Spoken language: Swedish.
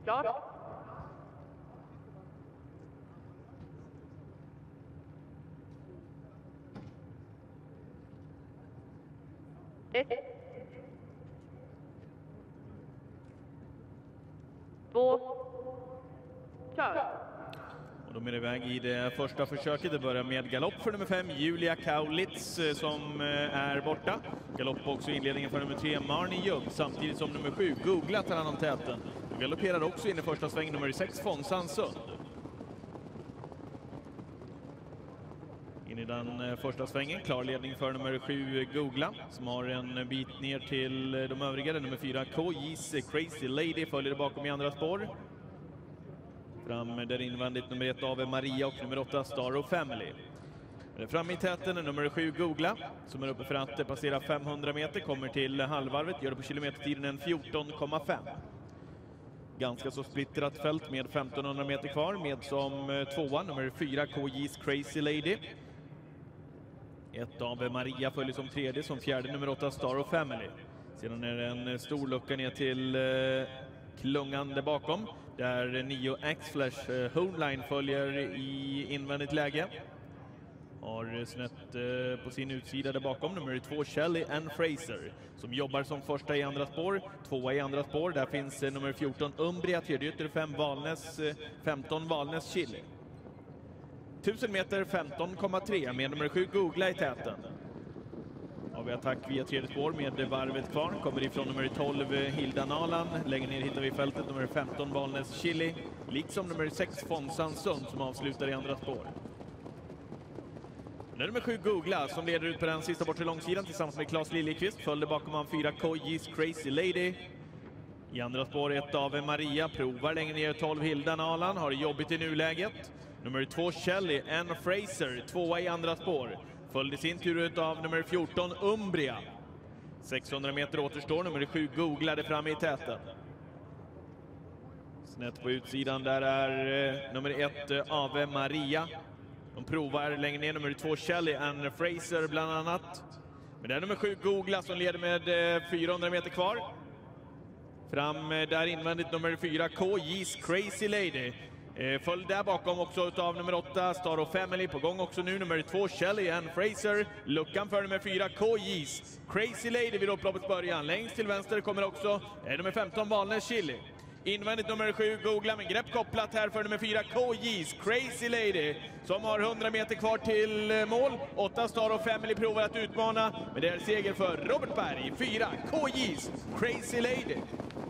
Klart. Ett. 2. Kör. Och de är iväg i det första försöket. Det börjar med galopp för nummer 5, Julia Kaulitz, som är borta. Galopp också i inledningen för nummer 3, Marnie Jubb, samtidigt som nummer 7, Googla, tar hand om täten. Och galopperar också in i första sväng nummer 6, Fonsan Sund. In i den första svängen, klar ledning för nummer 7, Googla, som har en bit ner till de övriga. Nummer 4, KJ's Crazy Lady följer bakom i andra spår. Fram där invändigt nummer 1 av Maria och nummer 8 Star of Family. Fram i täten nummer 7 Googla, som är uppe för att passera 500 meter, kommer till halvvarvet, gör det på kilometertiden en 14,5. Ganska så splittrat fält med 1500 meter kvar, med som tvåa nummer 4 KJ's Crazy Lady. 1 av Maria följer som tredje, som fjärde nummer 8 Star of Family. Sedan är det en stor lucka ner till klungan där bakom, där 9 X-Flash Homeline följer i invändigt läge. Har snett på sin utsida där bakom nummer 2 Shelly and Fraser, som jobbar som första i andra spår, tvåa i andra spår. Där finns nummer 14 Umbria, tredje ytter 5 Valnäs, 15 Valnäs Chili. 1000 meter 15,3 med nummer 7 Googla i täten. Har vi attack via tredje spår med varvet kvar. Kommer ifrån nummer 12 Hilda Nalan. Längre ner hittar vi fältet nummer 15 Valnäs Chili. Liksom nummer 6 Fonsan Sund, som avslutar i andra spår. Nummer 7 Googla, som leder ut på den sista bortre långsidan tillsammans med Claes Liljekvist. Följde bakom han 4 KJ's Crazy Lady. I andra spår 1 av Maria, provar längre ner 12 Hilda Nalan. Har det jobbigt i nuläget. Nummer 2 Shelly and Fraser, tvåa i andra spår. Följde sin tur ut av nummer 14 Umbria. 600 meter återstår, nummer 7 Googlade fram i täten. Snett på utsidan där är nummer 1 Ave Maria. De provar längre ner nummer 2 Shelly and Fraser bland annat. Men det är nummer 7 Googla som leder med 400 meter kvar. Fram där invändigt nummer 4 KJ's Crazy Lady. Följd där bakom också utav nummer 8 Star of Family, på gång också nu nummer 2 Shelly and Fraser. Luckan för nummer 4 KJ's Crazy Lady vid upploppets början. Längst till vänster kommer också nummer 15 Valnäs Chili. Invändigt nummer 7 Googla, med grepp kopplat här för nummer 4 KJ's Crazy Lady, som har 100 meter kvar till mål. 8 Star of Family provar att utmana, men det är seger för Robert Berg. 4 KJ's Crazy Lady.